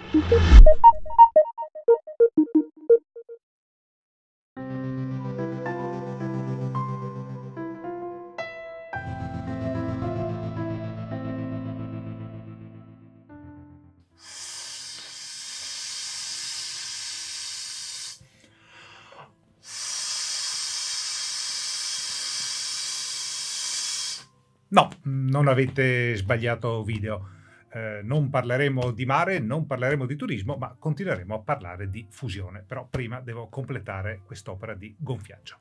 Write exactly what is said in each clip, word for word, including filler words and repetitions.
No, non avete sbagliato video. Eh, non parleremo di mare, non parleremo di turismo, ma continueremo a parlare di fusione. Però prima devo completare quest'opera di gonfiaggio.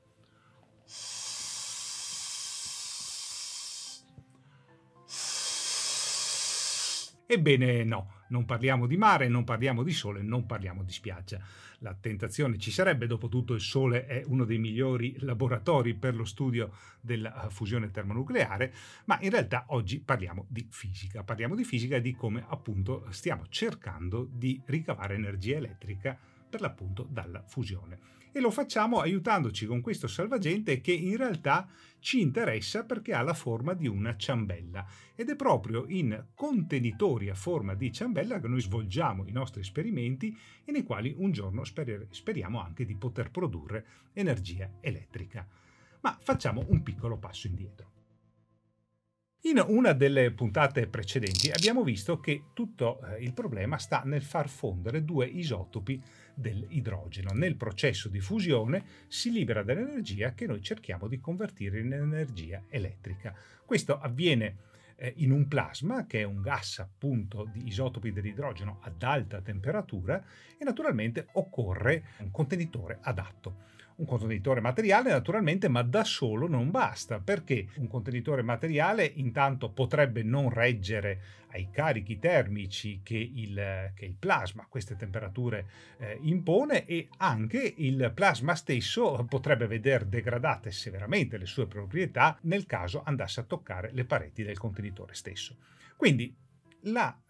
Ebbene no, non parliamo di mare, non parliamo di sole, non parliamo di spiaggia. La tentazione ci sarebbe, dopotutto il Sole è uno dei migliori laboratori per lo studio della fusione termonucleare, ma in realtà oggi parliamo di fisica. Parliamo di fisica e di come appunto stiamo cercando di ricavare energia elettrica per l'appunto dalla fusione. E lo facciamo aiutandoci con questo salvagente che in realtà ci interessa perché ha la forma di una ciambella ed è proprio in contenitori a forma di ciambella che noi svolgiamo i nostri esperimenti e nei quali un giorno sper- speriamo anche di poter produrre energia elettrica. Ma facciamo un piccolo passo indietro. In una delle puntate precedenti abbiamo visto che tutto eh, il problema sta nel far fondere due isotopi dell'idrogeno. Nel processo di fusione si libera dell'energia che noi cerchiamo di convertire in energia elettrica. Questo avviene eh, in un plasma, che è un gas appunto di isotopi dell'idrogeno ad alta temperatura, e naturalmente occorre un contenitore adatto. Un contenitore materiale naturalmente, ma da solo non basta, perché un contenitore materiale intanto potrebbe non reggere ai carichi termici che il, che il plasma a queste temperature eh, impone, e anche il plasma stesso potrebbe veder degradate severamente le sue proprietà nel caso andasse a toccare le pareti del contenitore stesso. Quindi la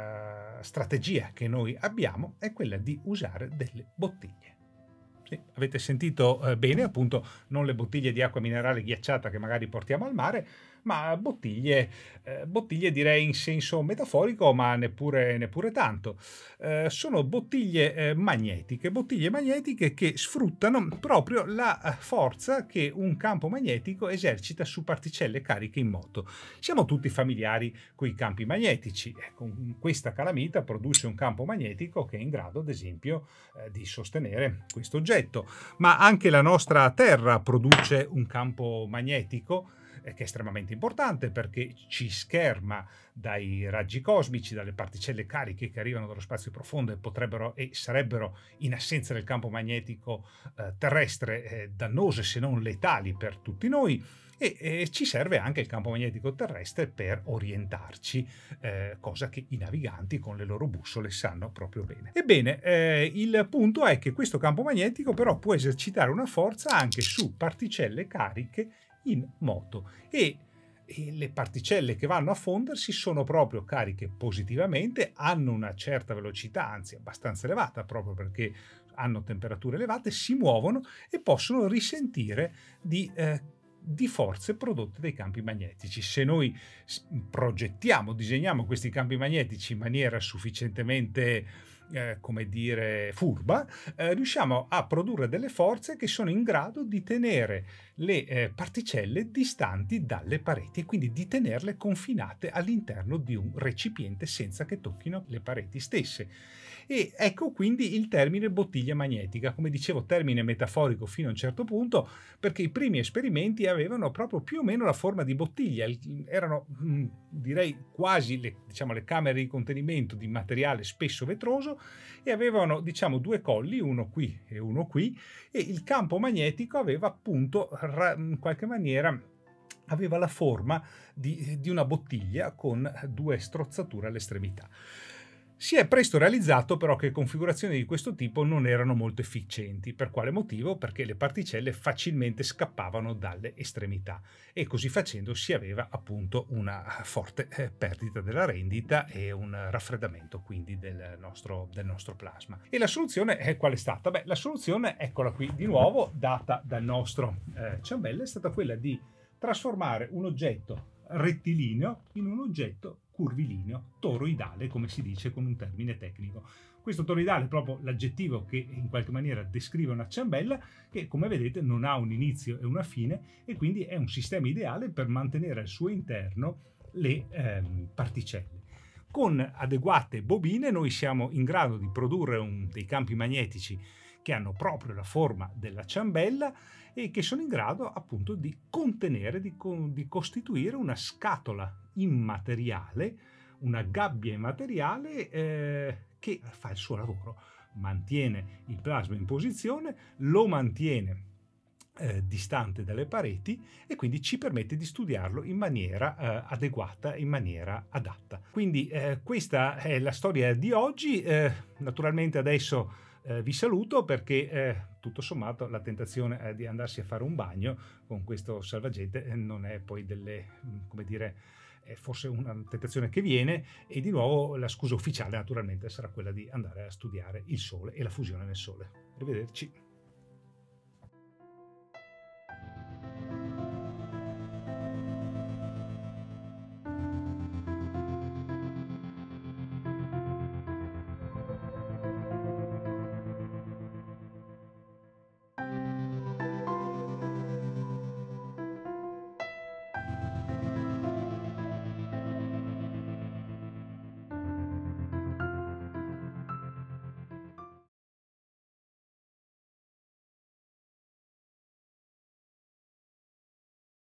eh, strategia che noi abbiamo è quella di usare delle bottiglie. Sì, avete sentito eh, bene, appunto, non le bottiglie di acqua minerale ghiacciata che magari portiamo al mare, ma bottiglie, eh, bottiglie direi in senso metaforico, ma neppure, neppure tanto. Eh, sono bottiglie eh, magnetiche, bottiglie magnetiche che sfruttano proprio la forza che un campo magnetico esercita su particelle cariche in moto. Siamo tutti familiari con i campi magnetici. Ecco, questa calamita produce un campo magnetico che è in grado, ad esempio, eh, di sostenere questo oggetto. Ma anche la nostra Terra produce un campo magnetico che è estremamente importante perché ci scherma dai raggi cosmici, dalle particelle cariche che arrivano dallo spazio profondo e potrebbero e sarebbero, in assenza del campo magnetico eh, terrestre, eh, dannose se non letali per tutti noi. E, e ci serve anche il campo magnetico terrestre per orientarci, eh, cosa che i naviganti con le loro bussole sanno proprio bene. Ebbene, eh, il punto è che questo campo magnetico però può esercitare una forza anche su particelle cariche in moto, e, e le particelle che vanno a fondersi sono proprio cariche positivamente, hanno una certa velocità, anzi abbastanza elevata, proprio perché hanno temperature elevate, si muovono e possono risentire di eh, di forze prodotte dai campi magnetici. Se noi progettiamo, disegniamo questi campi magnetici in maniera sufficientemente eh, come dire furba, eh, riusciamo a produrre delle forze che sono in grado di tenere le eh, particelle distanti dalle pareti e quindi di tenerle confinate all'interno di un recipiente senza che tocchino le pareti stesse. E ecco quindi il termine bottiglia magnetica, come dicevo, termine metaforico fino a un certo punto, perché i primi esperimenti avevano proprio più o meno la forma di bottiglia, erano mh, direi quasi le, diciamo, le camere di contenimento di materiale spesso vetroso, e avevano, diciamo, due colli, uno qui e uno qui, e il campo magnetico aveva appunto in qualche maniera aveva la forma di, di una bottiglia con due strozzature all'estremità. Si è presto realizzato però che configurazioni di questo tipo non erano molto efficienti. Per quale motivo? Perché le particelle facilmente scappavano dalle estremità e così facendo si aveva appunto una forte perdita della rendita e un raffreddamento quindi del nostro, del nostro plasma. E la soluzione è qual è stata? Beh, la soluzione, eccola qui di nuovo, data dal nostro eh, ciambello, è stata quella di trasformare un oggetto rettilineo in un oggetto curvilineo, toroidale, come si dice con un termine tecnico. Questo toroidale è proprio l'aggettivo che in qualche maniera descrive una ciambella che, come vedete, non ha un inizio e una fine, e quindi è un sistema ideale per mantenere al suo interno le ehm, particelle. Con adeguate bobine noi siamo in grado di produrre un, dei campi magnetici che hanno proprio la forma della ciambella e che sono in grado appunto di contenere, di, di costituire una scatola immateriale, una gabbia immateriale eh, che fa il suo lavoro, mantiene il plasma in posizione, lo mantiene eh, distante dalle pareti e quindi ci permette di studiarlo in maniera eh, adeguata, in maniera adatta. Quindi eh, questa è la storia di oggi. Eh, naturalmente adesso eh, vi saluto perché eh, tutto sommato la tentazione eh, di andarsi a fare un bagno con questo salvagente eh, non è poi delle, come dire, è forse una tentazione che viene, e di nuovo la scusa ufficiale naturalmente sarà quella di andare a studiare il Sole e la fusione nel Sole. Arrivederci.